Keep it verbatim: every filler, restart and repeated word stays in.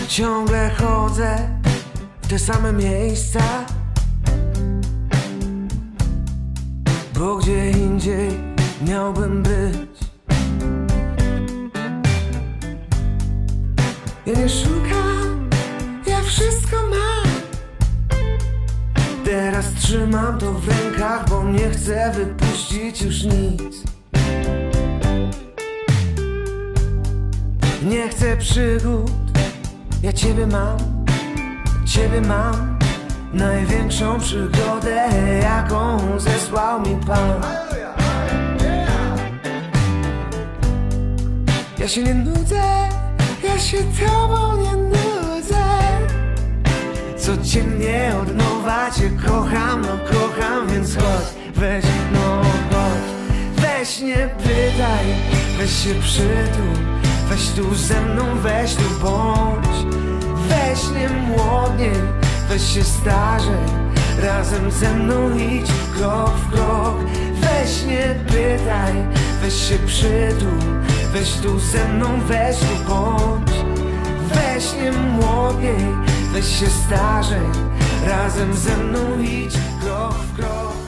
Ciągle chodzę w te same miejsca, bo gdzie indziej miałbym być. Ja nie szukam, ja wszystko mam. Teraz trzymam to w rękach, bo nie chcę wypuścić już nic. Nie chcę przygód, ja Ciebie mam, Ciebie mam. Największą przygodę, jaką zesłał mi Pan. Ja się nie nudzę, ja się Tobą nie nudzę. Codziennie od nowa Cię kocham, no kocham, więc chodź, weź, no chodź. Weź nie pytaj, weź się przytul, weź tu ze mną, weź tu bądź. Weź nie młodniej, weź się starzej, razem ze mną idź krok w krok. Weź nie pytaj, weź się przytul, weź tu ze mną, weź tu bądź. Weź nie młodniej, weź się starzej, razem ze mną idź krok w krok.